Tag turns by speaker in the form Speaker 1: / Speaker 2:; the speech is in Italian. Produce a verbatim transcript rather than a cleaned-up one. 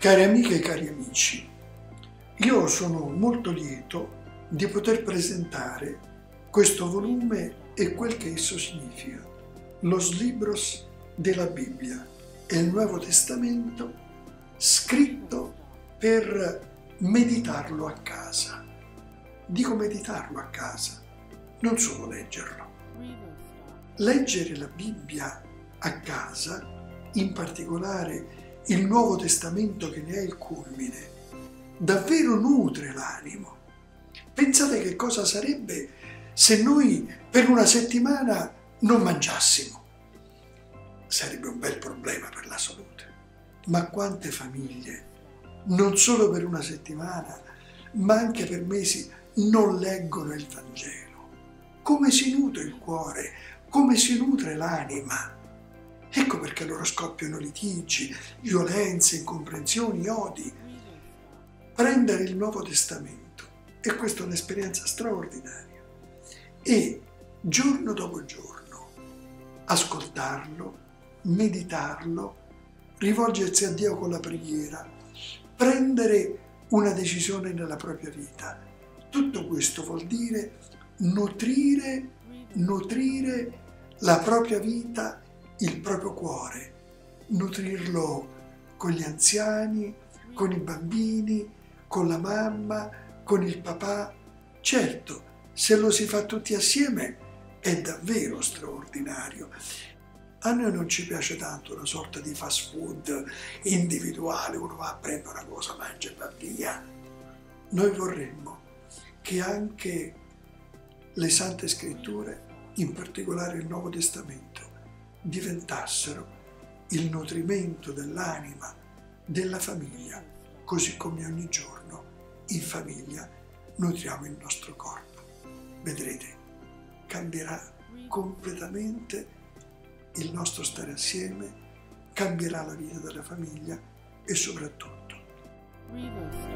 Speaker 1: Cari amiche e cari amici, io sono molto lieto di poter presentare questo volume e quel che esso significa, Los Libros della Bibbia e il Nuovo Testamento, scritto per meditarlo a casa. Dico meditarlo a casa, non solo leggerlo. Leggere la Bibbia a casa, in particolare il Nuovo Testamento che ne è il culmine, davvero nutre l'animo. Pensate che cosa sarebbe se noi per una settimana non mangiassimo. Sarebbe un bel problema per la salute. Ma quante famiglie, non solo per una settimana, ma anche per mesi, non leggono il Vangelo? Come si nutre il cuore? Come si nutre l'anima? Ecco perché loro scoppiano litigi, violenze, incomprensioni, odi. Prendere il Nuovo Testamento, e questa è un'esperienza straordinaria, e giorno dopo giorno ascoltarlo, meditarlo, rivolgersi a Dio con la preghiera, prendere una decisione nella propria vita. Tutto questo vuol dire nutrire, nutrire la propria vita, il proprio cuore, nutrirlo con gli anziani, con i bambini, con la mamma, con il papà. Certo, se lo si fa tutti assieme è davvero straordinario. A noi non ci piace tanto una sorta di fast food individuale, uno va a prendere una cosa, mangia e va via. Noi vorremmo che anche le Sante Scritture, in particolare il Nuovo Testamento, diventassero il nutrimento dell'anima, della famiglia, così come ogni giorno in famiglia nutriamo il nostro corpo. Vedrete, cambierà completamente il nostro stare assieme, cambierà la vita della famiglia e soprattutto